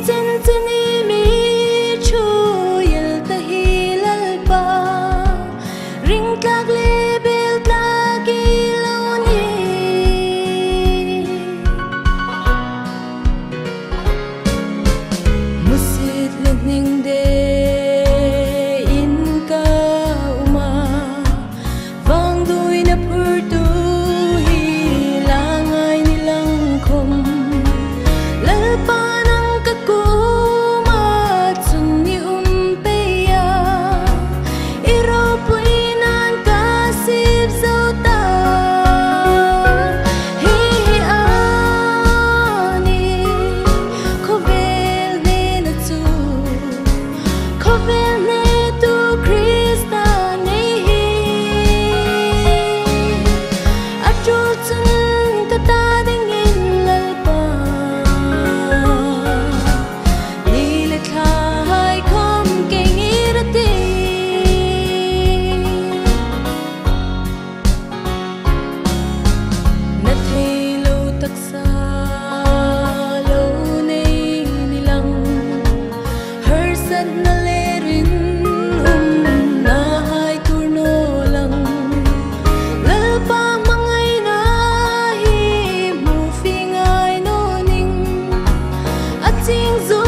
chân chân mi chu yel ta hilal pa ring tlag lebel tlagi lawni musit lening de in ka uma vang dui na purtu hilangai nilang khom lalpa nang kakuma sunni umpeya iro puinan kasip zauta hi ani kovel ne na tu kovel ne tu krista ne hi atul chun kata dingin lalpa nilet hai khom keng irati na thelo taksa lo nei nilang harsat na lerin na hai turno lang lalpa mangai na hi mu fingai no ning ating zo